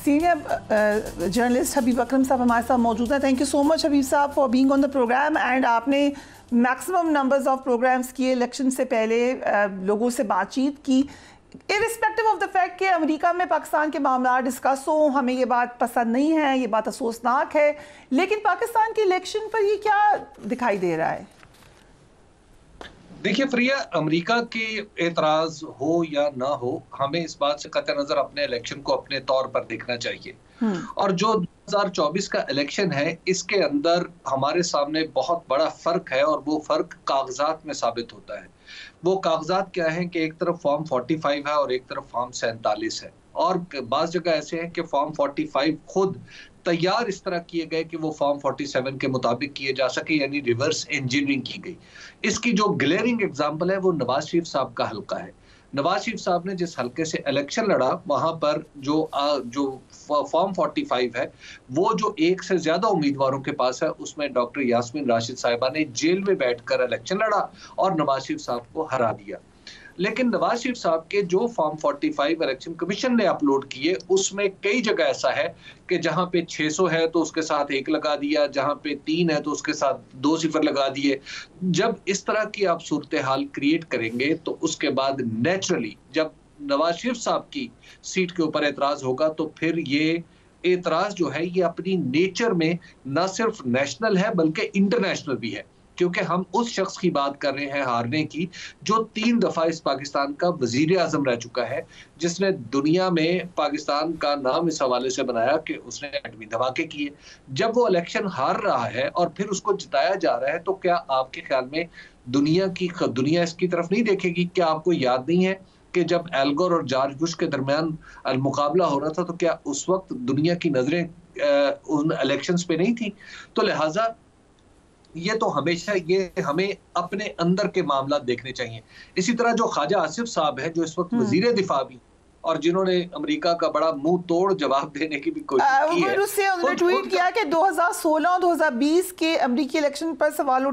Senior journalist हबीब अकरम साहब हमारे साथ मौजूद हैं। Thank you so much Habib sahab for being on the program and आपने मैक्सिमम नंबर्स ऑफ प्रोग्राम्स किए इलेक्शन से पहले, लोगों से बातचीत की। इरिस्पेक्टिव ऑफ द फैक्ट कि अमेरिका में पाकिस्तान के मामला डिस्कस हो, हमें ये बात पसंद नहीं है, ये बात अफसोसनाक है, लेकिन पाकिस्तान के इलेक्शन पर ये क्या दिखाई दे रहा है? देखिए प्रिया, अमेरिका के एतराज हो या ना हो, हमें इस बात से कतई नजर अपने इलेक्शन को अपने तौर पर देखना चाहिए। और जो 2024 का इलेक्शन है, इसके अंदर हमारे सामने बहुत बड़ा फर्क है और वो फर्क कागजात में साबित होता है। वो कागजात क्या है कि एक तरफ फॉर्म 45 है और एक तरफ फॉर्म 47 है, और बाज़ जगह ऐसे हैं कि फॉर्म 45 खुद तैयार इस तरह किए गए कि वो फॉर्म 47 के मुताबिक किए जा सके, यानी रिवर्स इंजीनियरिंग की गई। इसकी जो ग्लेयरिंग एग्जांपल है वो नवाज शरीफ साहब का हल्का है। नवाज शरीफ साहब ने जिस हल्के से इलेक्शन लड़ा, वहां पर जो फॉर्म 45 है, वो जो एक से ज्यादा उम्मीदवारों के पास है, उसमें डॉक्टर यास्मीन राशिद साहिबा ने जेल में बैठकर इलेक्शन लड़ा और नवाज शरीफ साहब को हरा दिया। लेकिन नवाज शरीफ साहब के जो फॉर्म 45 इलेक्शन कमीशन ने अपलोड किए, उसमें कई जगह ऐसा है कि जहां पे 600 है तो उसके साथ 1 लगा दिया, जहां पे 3 है तो उसके साथ 2 सिफर लगा दिए। जब इस तरह की आप सूरत हाल क्रिएट करेंगे तो उसके बाद नेचुरली जब नवाज शरीफ साहब की सीट के ऊपर एतराज होगा, तो फिर ये एतराज जो है ये अपनी नेचर में न सिर्फ नेशनल है बल्कि इंटरनेशनल भी है, क्योंकि हम उस शख्स की बात कर रहे हैं हारने की जो 3 दफा इस पाकिस्तान का वजीर आजम रह चुका है, जिसने दुनिया में पाकिस्तान का नाम इस हवाले से बनाया कि उसने एटमी धमाके किए। जब वो इलेक्शन हार रहा है और फिर उसको जिताया जा रहा है, तो क्या आपके ख्याल में दुनिया इसकी तरफ नहीं देखेगी? क्या आपको याद नहीं है कि जब एल गोर और जॉर्ज बुश के दरमियान मुकाबला हो रहा था, तो क्या उस वक्त दुनिया की नजरें उन इलेक्शंस पे नहीं थी? तो लिहाजा ये तो हमेशा ये हमें अपने अंदर के मामला देखने चाहिए। इसी तरह जो ख्वाजा आसिफ साहब है, जो इस वक्त वजीर दिफा भी और जिन्होंने अमेरिका का बड़ा मुंह तोड़ जवाब देने की भी कोशिश की है, उससे उन्होंने ट्वीट किया कि 2016 और 2020 के अमेरिकी इलेक्शन पर सवाल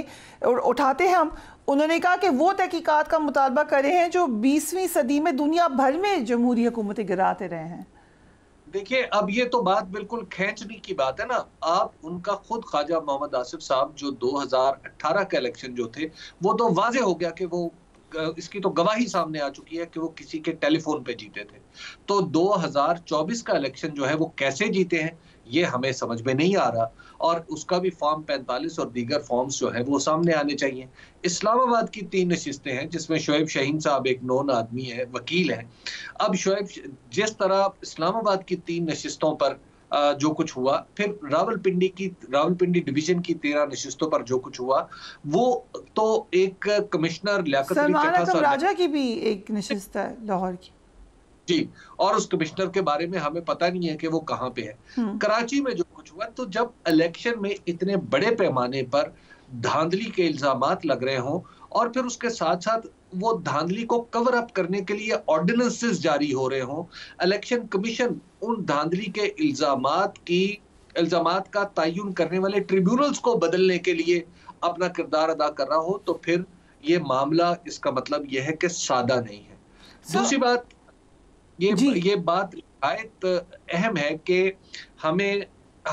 उठाते हैं हम। उन्होंने कहा कि वो तहकीकात का मुतालबा करे हैं जो 20वीं सदी में दुनिया भर में जमहूरी हुकूमतें गिराते रहे हैं। देखिए, अब ये तो बात बिल्कुल खींचने की बात है ना। आप उनका खुद ख्वाजा मोहम्मद आसिफ साहब जो 2018 के इलेक्शन जो थे, वो तो वाजे हो गया कि वो इसकी तो गवाही सामने आ चुकी है कि वो किसी के टेलीफोन पे जीते थे। तो 2024 का इलेक्शन जो है वो कैसे जीते हैं ये हमें समझ में नहीं आ रहा, और उसका भी फॉर्म 45 और दीगर फॉर्म्स जो है वो सामने आने चाहिए। इस्लामाबाद की 3 नशिस्तें हैं जिसमें शोएब शाहीन साहब एक नॉन आदमी है, वकील है। अब शोएब जिस तरह इस्लामाबाद की 3 नशिस्तों पर जो कुछ हुआ, फिर रावलपिंडी डिवीजन की 13 नशिस्तों पर जो कुछ हुआ, वो तो एक कमिश्नर लियाकत अली सलमान राजा की भी एक नशिस्त है लाहौर की जी, और उस कमिश्नर के बारे में हमें पता नहीं है कि वो कहाँ पे है। कराची में जो कुछ हुआ, तो जब इलेक्शन में इतने बड़े पैमाने पर धांधली के इल्जामात लग रहे हों और फिर उसके साथ साथ वो धांधली को कवर अप करने के लिए ऑर्डिनेंसेस जारी हो रहे हों, इलेक्शन कमीशन उन धांधली के इल्जामात का तयन करने वाले ट्रिब्यूनल्स को बदलने के लिए अपना किरदार अदा कर रहा हो, तो फिर ये मामला, इसका मतलब यह है कि सादा नहीं है। दूसरी बात, ये बात निहायत अहम है कि हमें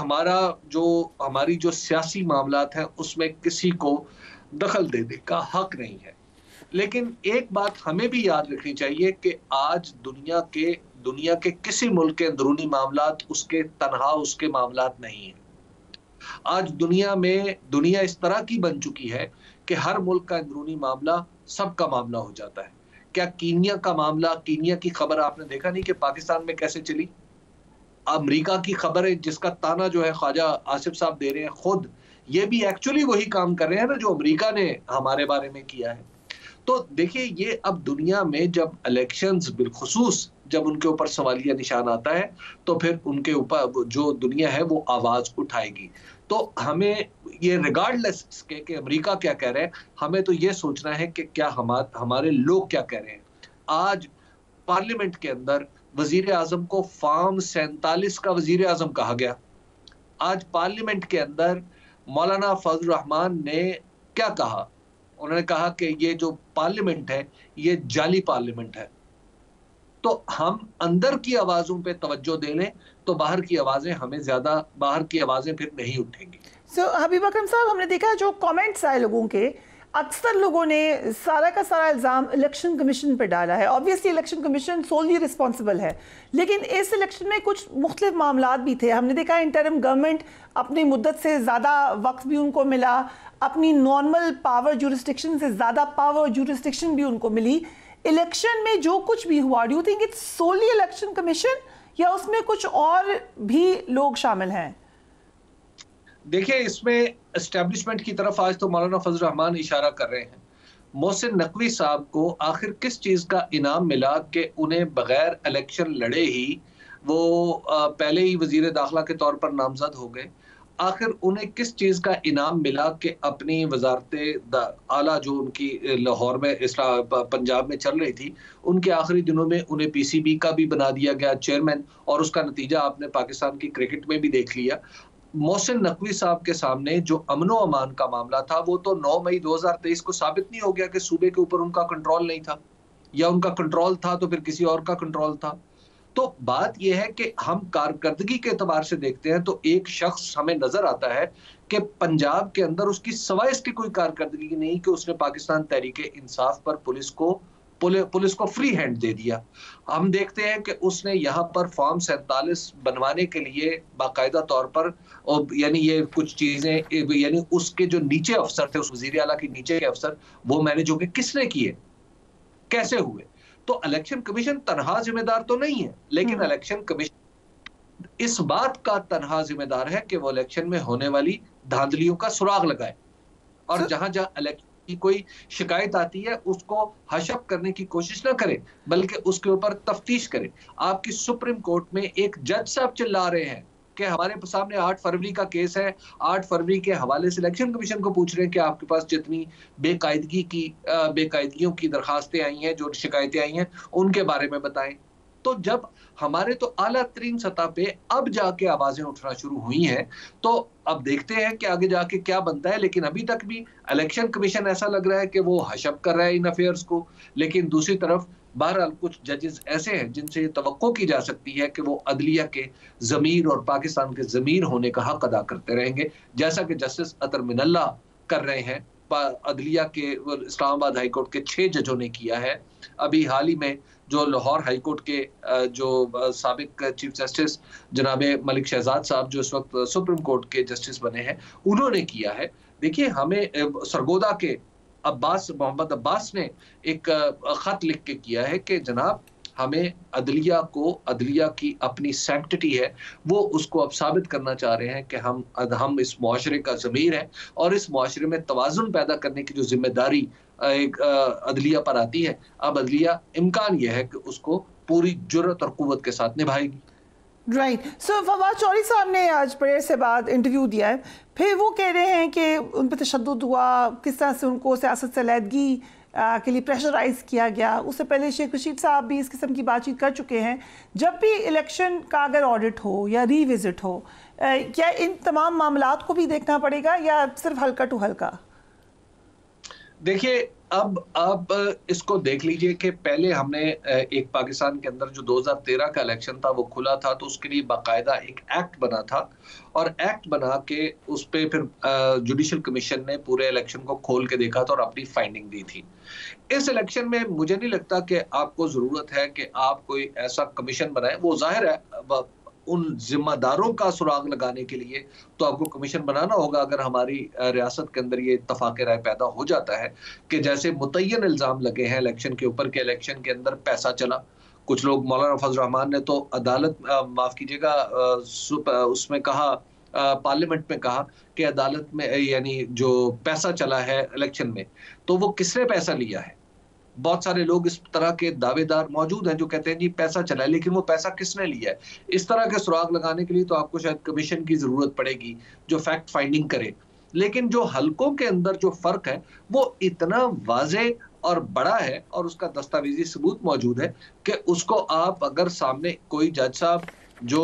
हमारी जो सियासी मामलात हैं उसमें किसी को दखल देने का हक नहीं है। लेकिन एक बात हमें भी याद रखनी चाहिए कि आज दुनिया के किसी मुल्क के अंदरूनी मामलात उसके मामलात नहीं है। आज दुनिया इस तरह की बन चुकी है कि हर मुल्क का अंदरूनी मामला सबका मामला हो जाता है। क्या कीनिया का मामला, कीनिया की खबर आपने देखा नहीं कि पाकिस्तान में कैसे चली? अमेरिका की खबर है जिसका ताना जो है ख्वाजा आसिफ साहब दे रहे हैं, खुद ये भी एक्चुअली वही काम कर रहे हैं ना जो अमेरिका ने हमारे बारे में किया है। तो देखिए, ये अब दुनिया में जब इलेक्शंस बिलखुसूस जब उनके ऊपर सवालिया निशान आता है, तो फिर उनके ऊपर जो दुनिया है वो आवाज उठाएगी। तो हमें ये रिगार्डलेस के कि अमेरिका क्या कह रहे हैं, हमें तो ये सोचना है कि क्या हमारे लोग क्या कह रहे हैं। आज पार्लियामेंट के अंदर वजीर आजम को फॉर्म 47 का वजीर आजम कहा गया। आज पार्लियामेंट के अंदर मौलाना फजल रहमान ने क्या कहा? उन्होंने कहा कि ये जो पार्लियामेंट है ये जाली पार्लियामेंट है। तो हम अंदर की आवाजों पे तवज्जो दे लें तो बाहर की आवाजें फिर नहीं उठेंगी। हबीब अकरम साहब, हमने देखा जो कमेंट्स आए लोगों के, अक्सर लोगों ने सारा का सारा इल्ज़ाम इलेक्शन कमीशन पर डाला है। Obviously election commission solely responsible है, लेकिन इस इलेक्शन में कुछ मुख्तलिफ मामलात भी थे। हमने देखा इंटरिम गवर्नमेंट अपनी मुद्दत से ज़्यादा वक्त भी उनको मिला, अपनी नॉर्मल पावर जुरिस्डिक्शन से ज़्यादा पावर जुरिस्डिक्शन भी उनको मिली। इलेक्शन में जो कुछ भी हुआ, do you think it's solely election commission या उसमें कुछ और भी लोग शामिल हैं? देखिए, इसमें एस्टेब्लिशमेंट की तरफ आज तो मौलाना फजल रहमान इशारा कर रहे हैं। मोहसिन नकवी साहब को आखिर किस चीज़ का इनाम मिला कि उन्हें बगैर इलेक्शन लड़े ही वो पहले ही वजीर दाखिला के तौर पर नामजद हो गए? आखिर उन्हें किस चीज़ का इनाम मिला कि अपनी वजारत आला जो उनकी लाहौर में पंजाब में चल रही थी, उनके आखिरी दिनों में उन्हें पीसीबी का भी बना दिया गया चेयरमैन, और उसका नतीजा आपने पाकिस्तान की क्रिकेट में भी देख लिया। मोहसिन नकवी साहब के सामने जो अमनो अमान का मामला था, वो तो 9 मई 2023 को साबित नहीं हो गया कि सूबे के ऊपर उनका कंट्रोल नहीं था, या उनका कंट्रोल था तो फिर किसी और का कंट्रोल था। तो बात यह है कि हम कारकर्दगी के एतबार से देखते हैं तो एक शख्स हमें नजर आता है कि पंजाब के अंदर उसकी सवाए इसकी कोई कारकर्दगी नहीं कि उसने पाकिस्तान तहरीक इंसाफ पर पुलिस को फ्री हैंड दे दिया। हम देखते हैं कि उसने यहाँ पर फॉर्म 47 बनवाने के लिए बाकायदा तौर पर, यानी ये कुछ चीजें, यानी उसके जो नीचे अफसर थे, उस वजीर आला के नीचे के अफसर, वो मैनेज हो गए। किसने किए, कैसे हुए? तो इलेक्शन कमीशन तनहा जिम्मेदार तो नहीं है, लेकिन इलेक्शन कमीशन इस बात का तनहा जिम्मेदार है कि वो इलेक्शन में होने वाली धांधलियों का सुराग लगाए, और जहां जहां इलेक्शन की कोई शिकायत आती है उसको हशप करने की कोशिश ना करे, बल्कि उसके ऊपर तफ्तीश करे। आपकी सुप्रीम कोर्ट में एक जज साहब चिल्ला रहे हैं कि हमारे सामने 8 फरवरी का केस है, 8 फरवरी के हवाले से इलेक्शन कमीशन को पूछ रहे हैं कि आपके पास जितनी बेकायदगियों की दरखास्तें आई हैं, जो शिकायतें आई हैं, उनके बारे में बताएं। तो जब हमारे तो आला तरीन सतह पे अब जाके आवाजें उठना शुरू हुई हैं, तो अब देखते हैं कि आगे जाके क्या बनता है। लेकिन अभी तक भी इलेक्शन कमीशन ऐसा लग रहा है कि वो हशप कर रहा है इन अफेयर्स को, लेकिन दूसरी तरफ बहरहाल कुछ जजेस ऐसे हैं जिनसे तवक्को की जा सकती है कि वो अदलिया के ज़मीर और पाकिस्तान के ज़मीर होने का हक अदा करते रहेंगे, जैसा कि जस्टिस अतर मिनल्ला कर रहे हैं। अदलिया के इस्लामाबाद हाईकोर्ट के 6 जजों ने किया है। अभी हाल ही में जो लाहौर हाईकोर्ट के जो साबिक चीफ जस्टिस जनाब मलिक शहजाद साहब, जो इस वक्त सुप्रीम कोर्ट के जस्टिस बने हैं, उन्होंने किया है। देखिए, हमें सरगोदा के मोहम्मद अब्बास ने एक खत लिख के किया है कि जनाब, हमें अदलिया की अपनी सैंक्टिटी है, वो उसको अब साबित करना चाह रहे हैं कि हम इस मुआशरे का ज़मीर है, और इस मुआशरे में तवाज़ुन पैदा करने की जो जिम्मेदारी एक अदलिया पर आती है, अब अदलिया इम्कान यह है कि उसको पूरी जुर्रत और कुव्वत के साथ निभाएगी। राइट। सो फवाद चौधरी साहब ने आज प्रेयर से बाद इंटरव्यू दिया है, फिर वो कह रहे हैं कि उन पर तशद्दुद हुआ, किस तरह से उनको सियासत से अलहदगी के लिए प्रेशराइज किया गया। उससे पहले शेख रशीद साहब भी इस किस्म की बातचीत कर चुके हैं। जब भी इलेक्शन का अगर ऑडिट हो या रीविजिट हो, क्या इन तमाम मामलात को भी देखना पड़ेगा या सिर्फ हल्का टू हल्का? देखिए, अब आप इसको देख लीजिए कि पहले हमने एक पाकिस्तान के अंदर जो 2013 का इलेक्शन था वो खुला था, तो उसके लिए बाकायदा एक एक्ट बना था, और एक्ट बना के उस पर फिर जुडिशल कमीशन ने पूरे इलेक्शन को खोल के देखा था और अपनी फाइंडिंग दी थी। इस इलेक्शन में मुझे नहीं लगता कि आपको जरूरत है कि आप कोई ऐसा कमीशन बनाए। वो जाहिर है उन जिम्मेदारों का सुराग लगाने के लिए तो आपको कमीशन बनाना होगा। अगर हमारी रियासत के अंदर ये इत्तफाक राय पैदा हो जाता है कि जैसे मुतय्यन इल्जाम लगे हैं इलेक्शन के ऊपर के इलेक्शन के अंदर पैसा चला, कुछ लोग, मौलाना फजल रहमान ने तो अदालत, माफ कीजिएगा, उसमें कहा, पार्लियामेंट में कहा कि अदालत में यानी जो पैसा चला है इलेक्शन में, तो वो किसने पैसा लिया है? बहुत सारे लोग इस तरह के दावेदार मौजूद हैं जो कहते हैं जी पैसा चला है, लेकिन वो पैसा किसने लिया है? इस तरह के सुराग लगाने के लिए तो आपको शायद कमीशन की जरूरत पड़ेगी जो फैक्ट फाइंडिंग करे। लेकिन जो हलकों के अंदर जो फर्क है वो इतना वाज़े और बड़ा है, और उसका दस्तावेजी सबूत मौजूद है कि उसको आप अगर सामने कोई जज साहब जो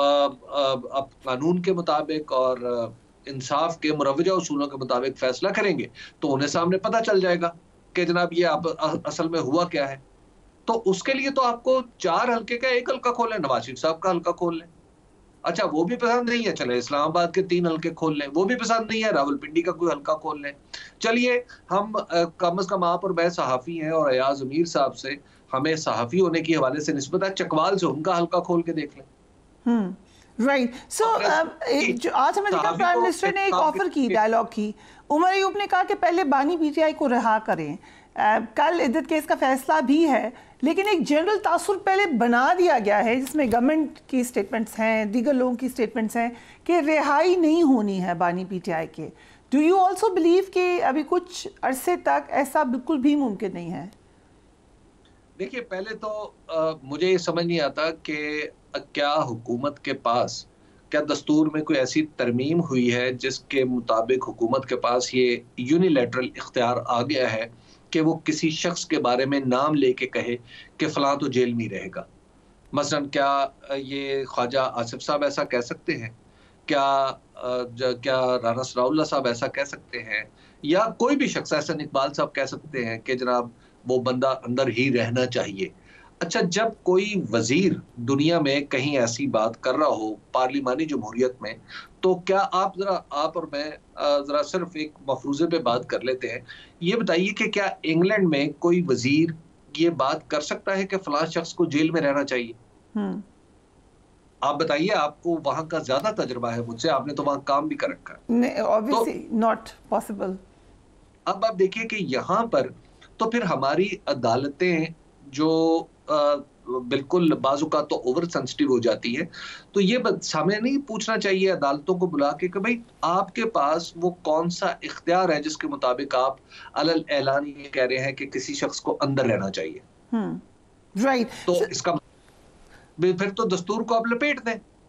कानून के मुताबिक और इंसाफ के मुरवजा उसूलों के मुताबिक फैसला करेंगे, तो उन्हें सामने पता चल जाएगा कि जनाब ये आप असल में हुआ क्या है। तो उसके लिए तो आपको 4 हल्के का 1 हल्का खोलें, नवाज शरीफ साहब का हल्का खोल लें। अच्छा वो भी पसंद नहीं है, चले इस्लामाबाद के 3 हल्के खोल लें। वो भी पसंद नहीं है, रावलपिंडी का कोई हल्का खोल लें। चलिए हम कम से कम आप और मैं सहाफ़ी हैं और अयाज अमीर साहब से हमें सहाफ़ी होने के हवाले से निस्बत है, चकवाल से उनका हल्का खोल के देख लें। राइट। सो जो आज अमेरिकन प्राइम मिनिस्टर ने एक ऑफर की, डायलॉग की, उमर अयूब ने कहा कि पहले बानी पीटीआई को रिहा करें। कल इद्दत केस का फैसला भी है, लेकिन एक जनरल तासुर पहले बना दिया गया है जिसमें गवर्नमेंट की स्टेटमेंट्स हैं, दीगर लोगों की स्टेटमेंट्स हैं कि रिहाई नहीं होनी है बानी पीटीआई के। डू यू ऑल्सो बिलीव कि अभी कुछ अरसे तक ऐसा बिल्कुल भी मुमकिन नहीं है? देखिए पहले तो मुझे ये समझ नहीं आता कि क्या हुकूमत के पास, क्या दस्तूर में कोई ऐसी तरमीम हुई है जिसके मुताबिक हुकूमत के पास ये यूनिलैटरल इख्तियार आ गया है कि वो किसी शख्स के बारे में नाम लेके कहे कि फलां तो जेल में रहेगा। मसलन क्या ये ख्वाजा आसिफ साहब ऐसा कह सकते हैं? क्या राना सनाउल्लाह साहब ऐसा कह सकते हैं? या कोई भी शख्स, एहसन इकबाल साहब कह सकते हैं कि जनाब वो बंदा अंदर ही रहना चाहिए। अच्छा, जब कोई वजीर दुनिया में कहीं ऐसी बात कर रहा हो पार्लिमानी जमहूरियत में, तो क्या आप और मैं जरा सिर्फ एक मफरूजे पे बात कर लेते हैं। ये बताइए कि क्या इंग्लैंड में कोई वजीर ये बात कर सकता है कि फलां शख्स को जेल में रहना चाहिए? आप बताइए, आपको वहां का ज्यादा तजुर्बा है मुझसे, आपने तो वहां काम भी कर रखा है। Obviously not possible. अब आप देखिए कि यहाँ पर तो फिर हमारी अदालतें जो बिल्कुल बाजू का तो ओवर सेंसिटिव हो जाती है। तो ये हमें नहीं पूछना चाहिए अदालतों को बुला के कि भाई आपके पास वो कौन सा इख्तियार है जिसके मुताबिक आप अलल ऐलान ये कह रहे हैं कि किसी शख्स को अंदर रहना चाहिए। राइट। तो इसका फिर तो दस्तूर को आप लपेट दें।